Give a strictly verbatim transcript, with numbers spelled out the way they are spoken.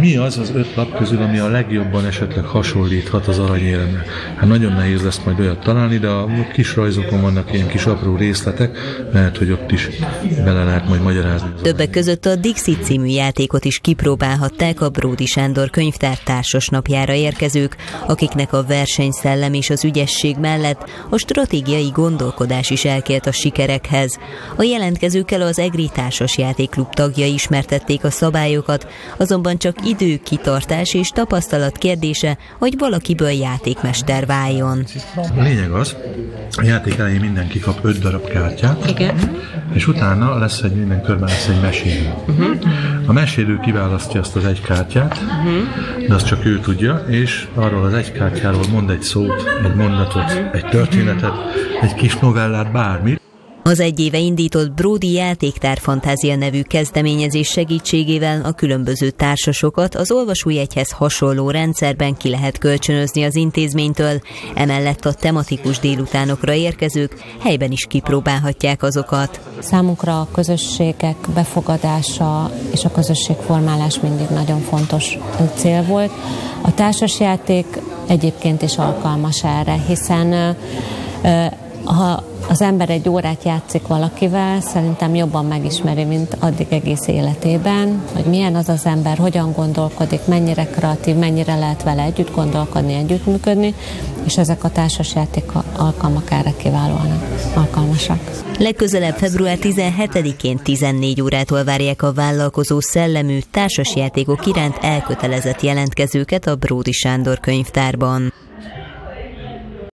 mi az az öt lap közül, ami a legjobban esetleg hasonlíthat az aranyéremre? Hát nagyon nehéz lesz majd olyat találni, de a kis rajzokon vannak ilyen kis apró részletek, mert hogy ott is bele lehet majd magyarázni. Többek között a Dixit című játékot is kipróbálhatták a Bródy Sándor könyvtár társas napjára érkezők, akiknek a versenyszellem és az ügyesség mellett a stratégiai gondolkodás is elkelt a sikerekhez. A jelentkezőkkel az EGRI társasjátékklub tagjai ismertették a szabályokat, azonban csak idő, kitartás és tapasztalat kérdése, hogy valakiből játékmester váljon. A lényeg az, a játék elején mindenki kap öt darab kártyát, igen. És utána lesz egy, minden körben lesz egy mesélő. Uh-huh. A mesélő kiválasztja azt az egy kártyát, uh-huh. de azt csak ő tudja, és arról az egy kártyáról mond egy szót, egy mondatot, uh-huh. egy történetet, egy kis novellát, bármit. Az egy éve indított Bródy Játéktár Fantázia nevű kezdeményezés segítségével a különböző társasokat az olvasójegyhez hasonló rendszerben ki lehet kölcsönözni az intézménytől, emellett a tematikus délutánokra érkezők helyben is kipróbálhatják azokat. Számunkra a közösségek befogadása és a közösségformálás mindig nagyon fontos cél volt. A társasjáték egyébként is alkalmas erre, hiszen ha az ember egy órát játszik valakivel, szerintem jobban megismeri, mint addig egész életében, hogy milyen az az ember, hogyan gondolkodik, mennyire kreatív, mennyire lehet vele együtt gondolkodni, együttműködni, és ezek a társasjáték alkalmak erre kiválóan alkalmasak. Legközelebb február tizenhetedikén tizennégy órától várják a vállalkozó szellemű társasjátékok iránt elkötelezett jelentkezőket a Bródy Sándor könyvtárban.